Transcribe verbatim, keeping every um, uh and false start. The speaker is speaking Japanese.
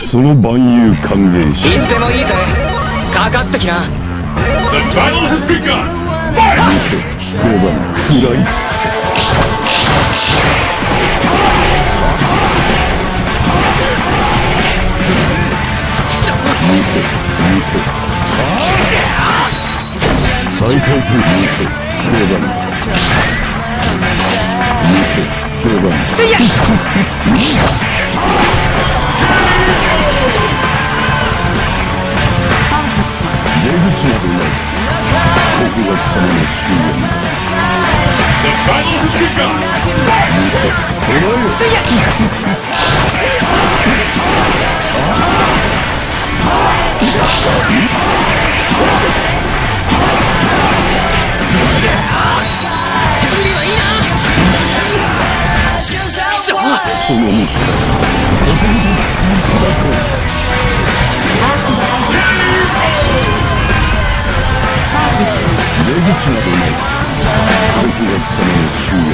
その万有歓迎しいつでもいいぜ。かかってきな。 The battle has begun! 出番食らい再開と見て出番見て出番せいや出口などない僕が貴様の終焉だ The battle has begun! せいや準備はいいな。 その道出口などない僕が貴様の終焉